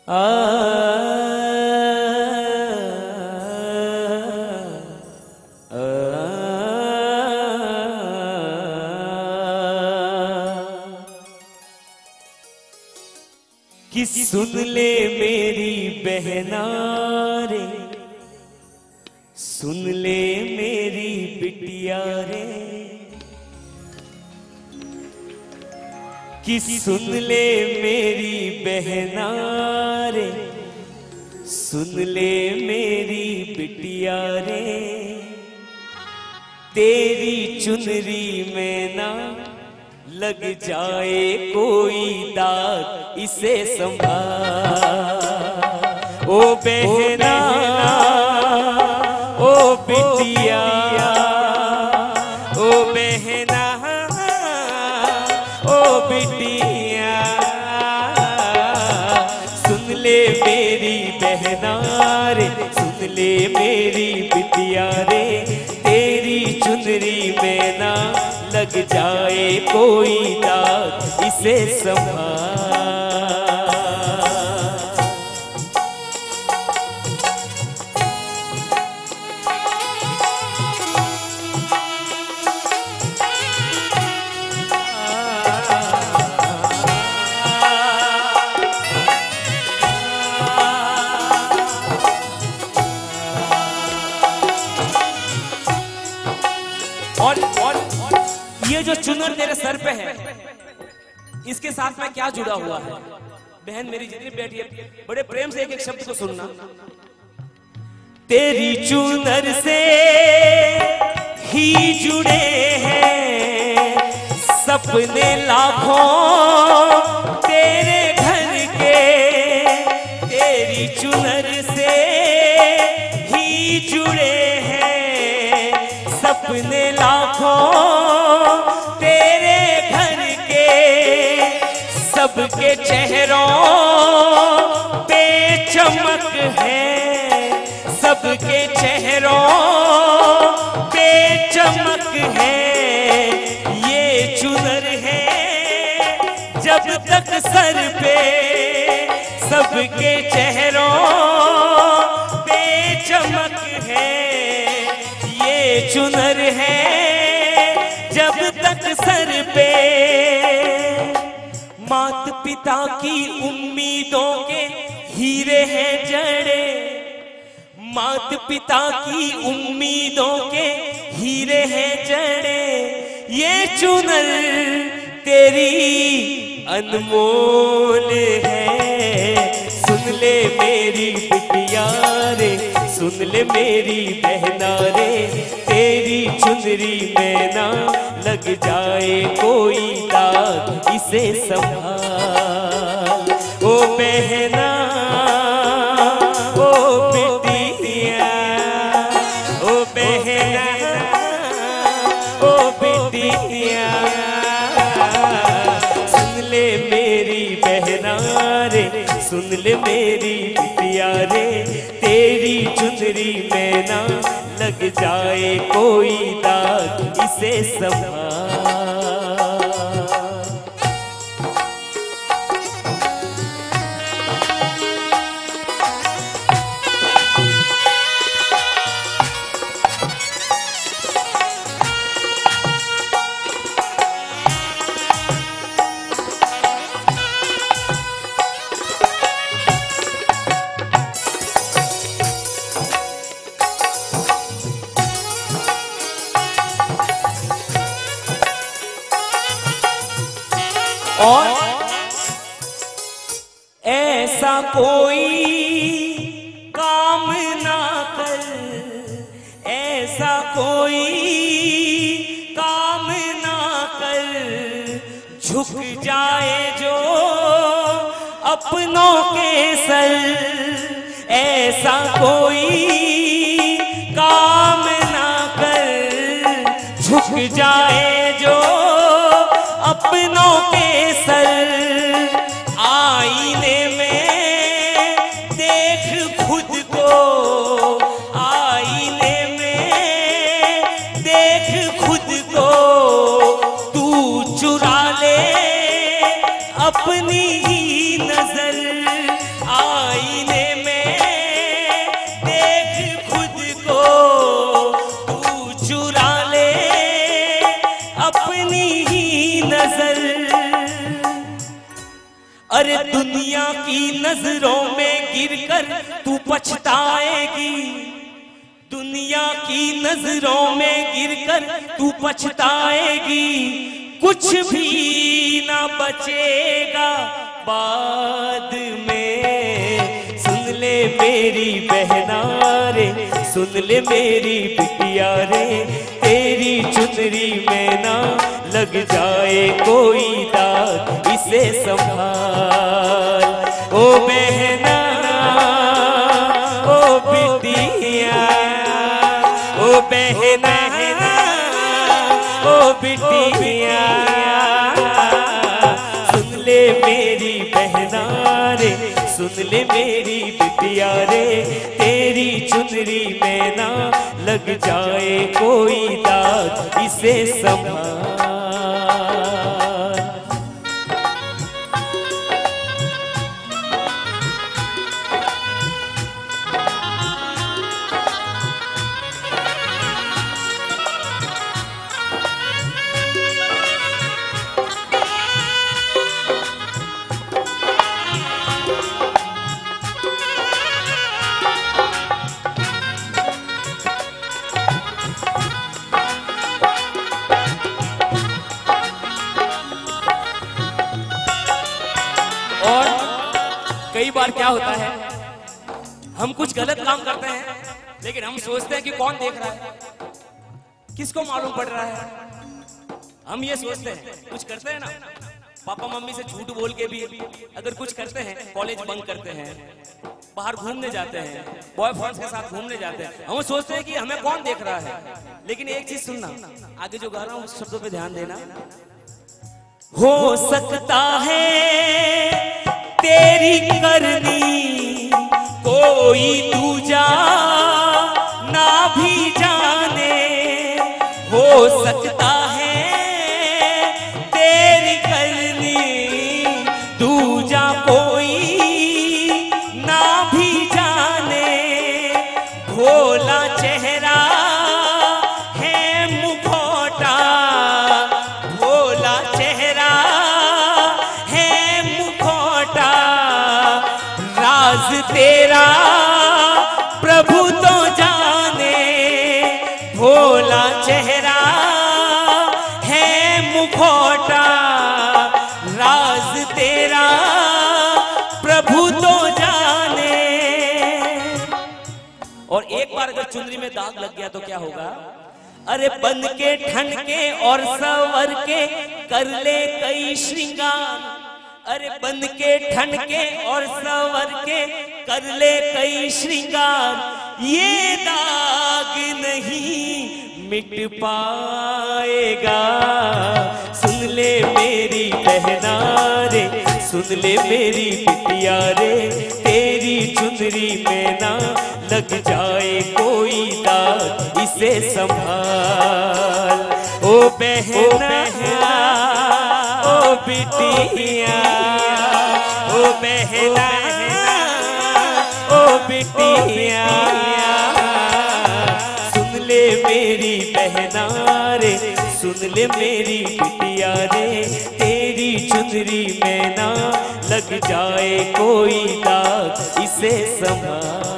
कि सुन ले मेरी बहना रे, सुन ले मेरी बिटिया रे, कि सुन ले मेरी बहना रे, सुन ले मेरी बिटिया रे, तेरी चुनरी में ना लग जाए कोई दाग, इसे संभाल। ओ बहना ओ बिटिया, ओ बहना ओ बिटिया, सुन ले मेरी बहना रे, सुन ले मेरी बिटिया रे, तेरी चुनरी में ना लग जाए कोई दाग, इसे संभाल। और ये जो चुनर तेरे सर पे है, इसके साथ में क्या जुड़ा हुआ है? बहन मेरी जितनी बैठी है, बड़े प्रेम से एक एक शब्द को सुनना। तेरी चुनर से ही जुड़े हैं सपने लाखों तेरे घर के, तेरी चुनर से ही जुड़े हैं सपने लाखों तेरे घर के, सबके चेहरों पे चमक है, सबके चेहरों पे चमक है, ये चुनर है जब तक सर पे, सबके चेहरों पे चमक है, ये चुनर है जब तक सर पे। मात पिता की उम्मीदों के हीरे हैं जड़े, मात पिता की उम्मीदों के हीरे हैं जड़े, ये चुनर तेरी अनमोल है। सुन ले मेरी बिटिया रे, सुन ले मेरी बहना रे, तेरी चुनरी में ना लग जाए कोई दाग, इसे संभाल। ओ बहना ओ बिटिया, ओ बहना ओ बिटिया, सुन ले मेरी बहना रे, सुन ले मेरी बिटिया रे, तेरी चुनरी में ना लग जाए कोई दाग, इसे संभाल। और ऐसा कोई काम ना कर, ऐसा कोई काम ना कर, झुक जाए जो अपनों के सर, ऐसा कोई काम ना कर, झुक जाए जो अपनों के सर। आईने में देख खुद को, आईने में देख खुद को, तू चुरा ले अपनी ही नजर। दुनिया की नजरों में गिरकर तू पछताएगी, दुनिया की नजरों में गिरकर तू पछताएगी, कुछ भी ना बचेगा बाद में। सुन ले मेरी बहना रे, सुन ले मेरी बिटिया रे, तेरी चुनरी में ना लग जाए कोई दाग, इसे संभाल। ओ बहना ओ बिटिया, ओ बहना ओ बिटिया, सुन ले मेरी बहना रे, सुन ले मेरी बिटिया रे, तेरी चुनरी में ना लग जाए कोई दाग, इसे संभाल। कई बार क्या होता है, हम कुछ गलत काम करते हैं लेकिन हम सोचते हैं कि कौन देख रहा है, किसको मालूम पड़ रहा है। हम ये सोचते हैं, कुछ करते हैं ना, पापा मम्मी से झूठ बोल के भी अगर कुछ करते हैं, कॉलेज बंक करते हैं, बाहर घूमने जाते हैं, बॉयफ्रेंड्स के साथ घूमने जाते हैं, हम सोचते हैं कि हमें कौन देख रहा है। लेकिन एक चीज सुनना, आगे जो गा रहा हूं उस शब्दों पे ध्यान देना। हो सकता है तेरी करनी कोई दूजा ना भी जाने, हो सकता है तेरी करनी दूजा कोई ना भी जाने, भोला चेहरा है मुखौटा, भोला चेहरा है मुखौटा, राज तेरा प्रभु तो जाने, भोला चेहरा है मुखौटा, राज तेरा प्रभु तो जाने। और एक बार अगर चुनरी में दाग लग गया तो क्या होगा? अरे बन के ठन के और सवर के कर ले कई श्रृंगार, अरे बन के ठन के और सवर के कर ले कई श्रृंगार, ये दाग नहीं मिट पाएगा। सुन ले मेरी बहना रे, सुन ले मेरी बिटिया रे, तेरी चुनरी में ना लग जाए कोई दाग, इसे संभाल। ओ बहना ओ बिटिया, ओ बहना ओ बिटिया, सुन ले मेरी बहना रे, सुन ले मेरी बिटिया रे, तेरी चुनरी में ना लग जाए कोई दाग, इसे संभाल।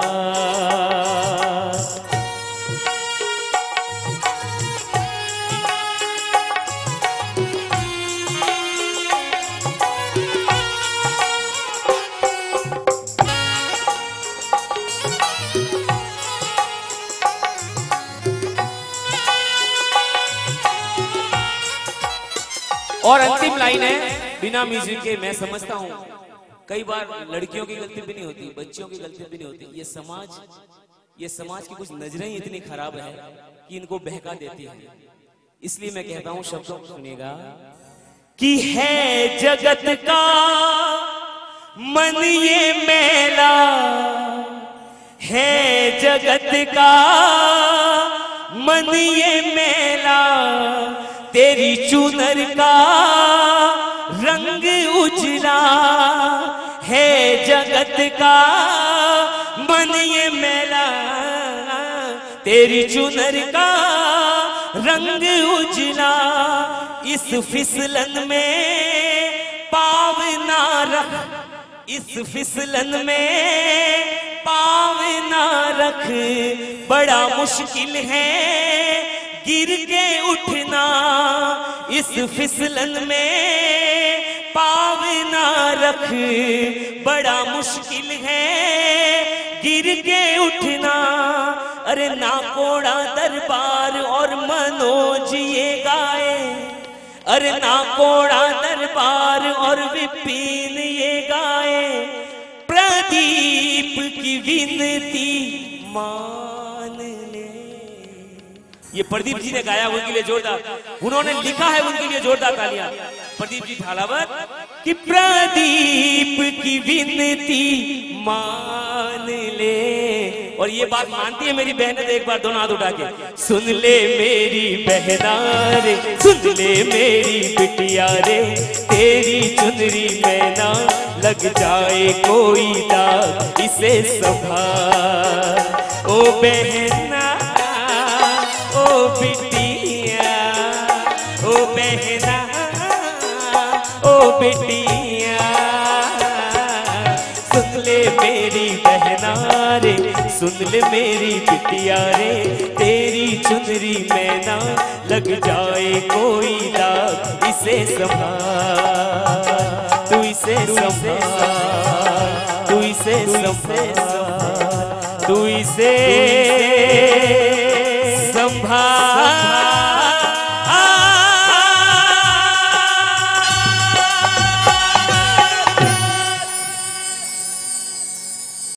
और अंतिम लाइन है बिना म्यूजिक के। मैं समझता हूँ कई बार लड़कियों की गलती भी नहीं होती, बच्चियों की गलती भी नहीं होती, ये समाज की कुछ नजरें ही इतनी खराब है कि इनको बहका देती है। इसलिए मैं कहता हूँ, शब्दों को सुनिएगा कि है जगत का मन ये मेला, है जगत का मन ये मेला, तेरी चुनर का रंग उजला, है जगत का मन ये मेला, तेरी चुनर का रंग उजला, इस फिसलन में पाव ना रख, इस फिसलन में पाँव ना रख, बड़ा मुश्किल है गिर के उठना। इस फिसलन में पाँव ना रख, बड़ा मुश्किल है गिर के उठना। अरे ना कोड़ा दरबार और मनोज ये गाए, अरे ना कोड़ा दरबार और विपिन ये गाए, प्रदीप की विनती मान ले। ये प्रदीप जी ने गाया, उनके लिए जोरदार, उन्होंने लिखा है, उनके लिए जोरदार तालियां प्रदीप जी ढालावर। कि प्रदीप की विनती मान ले। और ये बात मानती है मेरी बहन, एक बार दोनों हाथ उठा के सुन ले मेरी बहना रे, सुन ले मेरी बिटिया रे, तेरी चुनरी में ना लग जाए कोई दाग, इसे संभाल ओ बहना ओ बिटिया, ओ बहना ओ बिटिया। सुन ले मेरी बहना रे, सुन ले मेरी बिटिया रे, तेरी चुनरी में ना लग जाए कोई दाग, इसे संभाल तू, इसे संभाल तू, इसे संभाल तू, इसे संभाल।